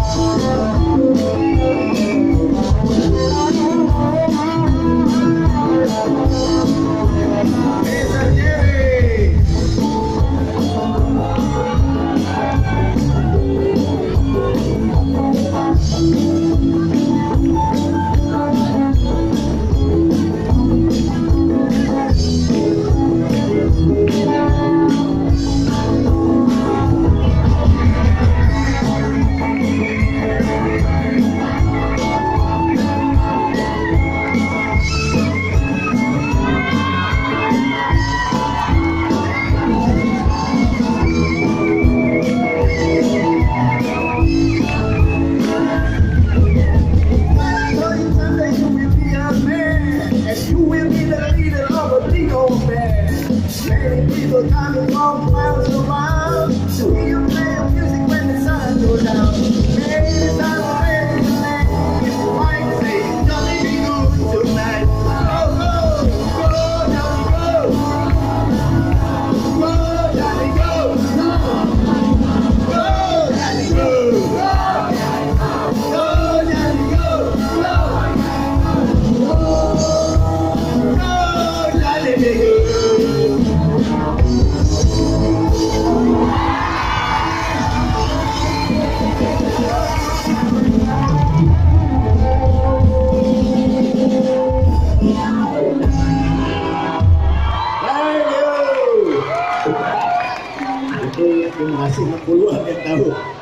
People coming from miles around to hear you play music when the sun goes down. Hey, it's time to play the night. It's the right say, Johnny be good tonight. Go, go, go, Johnny, go. Go, Johnny, go. Go, Johnny, go. Go, Johnny, go. Go, Johnny, go. Terima kasih 60 yang tahu.